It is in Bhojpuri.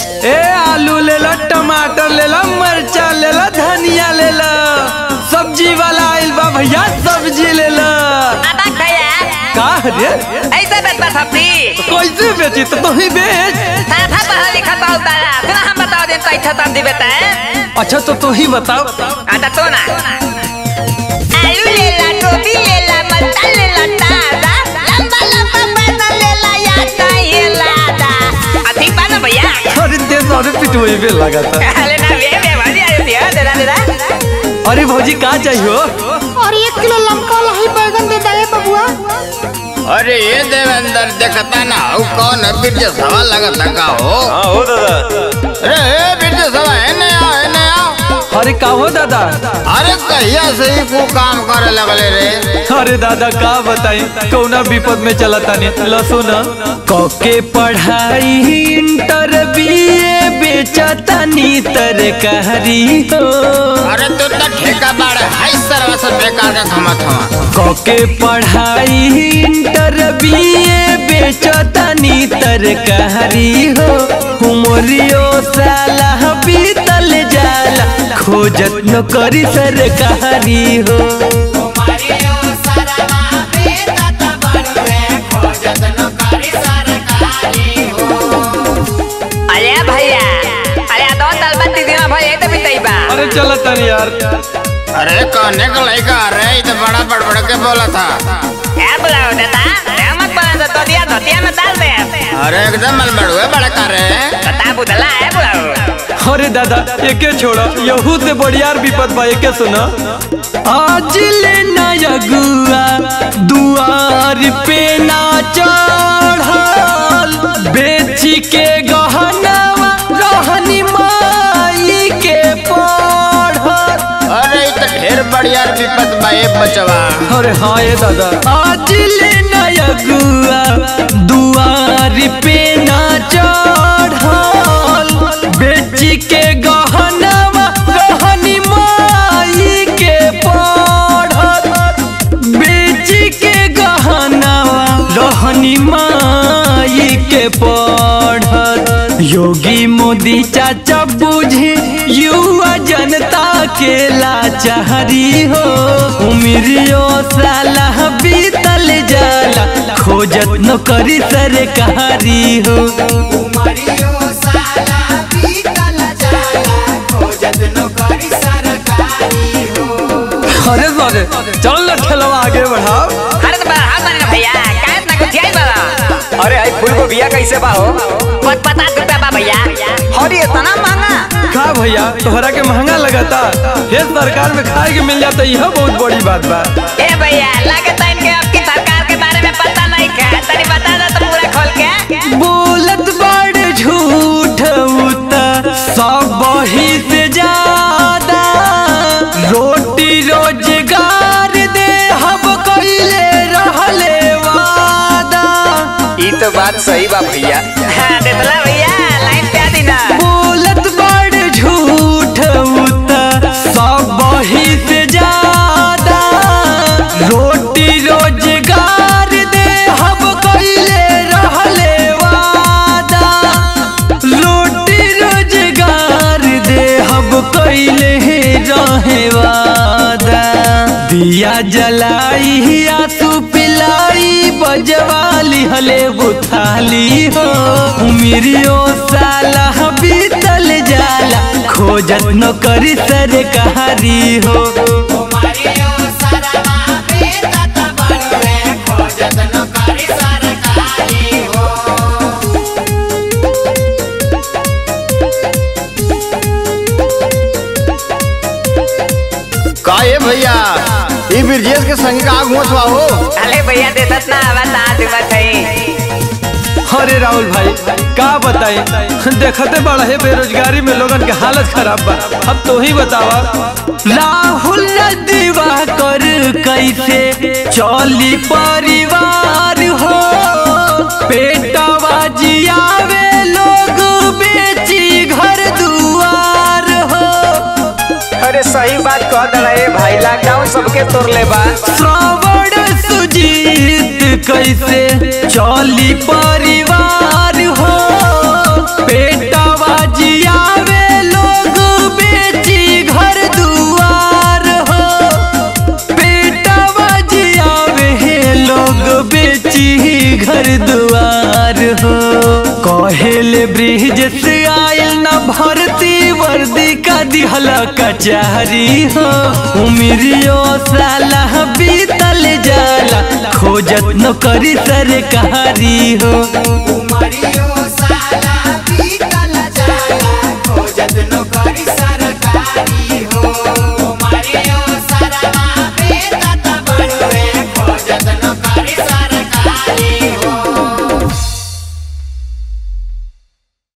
ए आलू ले लो, टमाटर ले लो, मरचा ले लो, धनिया ले लो, सब्जी वाला आइल बा भैया, सब्जी ले लो। का रे ऐसे बेचता सब्जी कैसे बेची तो ही बेच। साधा पढ़ा लिखा तो उतारा सुना हम बताओ दिन कैसे सब्जी बेचता है। अच्छा तो तू ही बताओ। अच्छा तो ना आलू ले ला, गोभी ले ला, मरचा ले ला, ताजा लंबा लंबा बैंगन ले ला, या चाहिए लादा। ठीक बा ना भैया। अरे दे सारे पिटवे पे लगा था। अरे ना बे भाजी आयो दिया दे। अरे भौजी का चाहिए? और 1 किलो लमका लाही बैगन दे दे बबुआ। अरे ये देवेंद्र देखता ना हो कौन है बिरजे सवा लगता का हो। हाँ हो दादा। अरे बिरजे सवा है नया। अरे का हो दादा? अरे कहिया से ही को काम करे लगले रे। अरे दादा का बताई कौना विपद में चलता नहीं। लसो न कके पढ़ाई इंटर बीए बेचता नी तरकारी हो। अरे तू तो ठेका बाड़ हाई सरवा से बेकार का थमा। कके पढ़ाई इंटर बीए बेचता नी तरकारी हो। उमरियो साला बीतल जाला खोजत न करी सरकारी हो। अरे भैया अरे दो तलबा दीदिया भैया तो बिताई बा। अरे चल तन यार। अरे कहने का लड़का अरे ये तो बड़ा बड़बड़ के बोला था। क्या बुलाओ दादा? मत बोला तो दिया धोतिया में डाल दे। अरे एकदम मलबड़ बड़ा कर रहे बता बुदला है बुलाओ। अरे दादा एके छोड़ा यहू से बढ़ियार विपद बा। एके सुना आज ले नया गुआ दुआर पे ना चढ़ल बेची के गहनावा रहनी माई के पढ़ल। अरे ये तो ढेर बढ़िया विपद बा ये बचवा। अरे हाँ ये दादा आज ले नया गुआ दुआर पे ना चढ़ल बेची के गहनावा रहनी माई के पढ़ल। बेची के गहनावा रहनी माई के पढ़ल। योगी मोदी चाचा बुझे युवा जनता के लाचारी हो। उमरियो साला बीतल जाला खोजत न करी सरकारी हो। अरे सरे चल न ठेलवा आगे बढ़ाओ। अरे तो बढ़ा बने ना भैया काहे ना कुछ आई बड़ा। अरे आई फूल को बिया कैसे बा हो? 50 रुपया बा भैया। अरे इतना महंगा? का भैया तोहरा के महंगा लगता? ये सरकार में खाए के मिल जाता यह बहुत बड़ी बात बा। ए भैया लगता इनके आपकी सरकार के बारे में पता नहीं है। तनी बता दो तो पूरा खोल के। बोलत बड़ झूठ उता सब ही से ज्यादा रोटी रोजगार दे हम कइले रहले वादा। ये तो बात सही बा भैया। हां देतला भैया लाइन पे आ दी ना। बोलत बड़ झूठ उता सब ही से ज्यादा रोटी रोजगार दे हम कइले रहले वादा। रोटी रोजगार दे हम कइले रहे वादा। दिया जलाई आंसू पिलाई बजवाली हले बुथाली हो। उमरियो साला बीतल जाला खोजत न करी सरकारी हो। का ये भैया ये बिरजेश के संग का आग मोचवा हो। अरे भैया देतत ना बता दे बताई। अरे राहुल भाई का बताई देखते बड़ा है बेरोजगारी में लोगन के हालत खराब बा। अब तो ही बतावा राहुल दीवा कर कैसे चली परिवार हो। पेटवा जियावे लोग बेची घर दुआर हो। अरे सही बात कह दे भाई लॉकडाउन सबके तोड़ ले बा। श्रावण सुजीत कैसे चली परिवार हो। पेटवा लोग बेची घर दुआर हो। कहेले ब्रिज से आयल न भरती वर्दी का दिहला कचहरी हो। उमिरियो साला बीतल जाला खोजत न करी सरकारी हो।